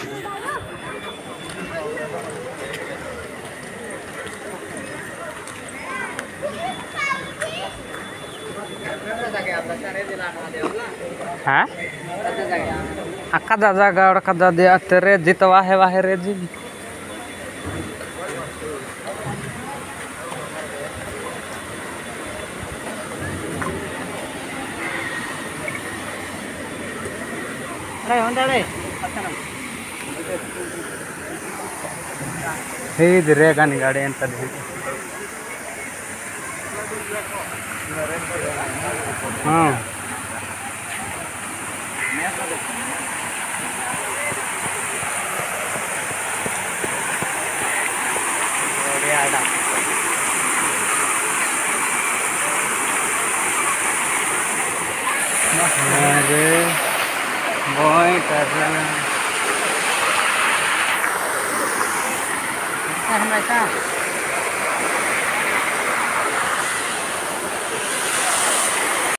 हाँ kada jaga kada dia tere jita wahe reji ಇದ್ರೆ gun ಗಾಡಿ ಅಂತ ಹಾಂ अरे बॉय कर रहा है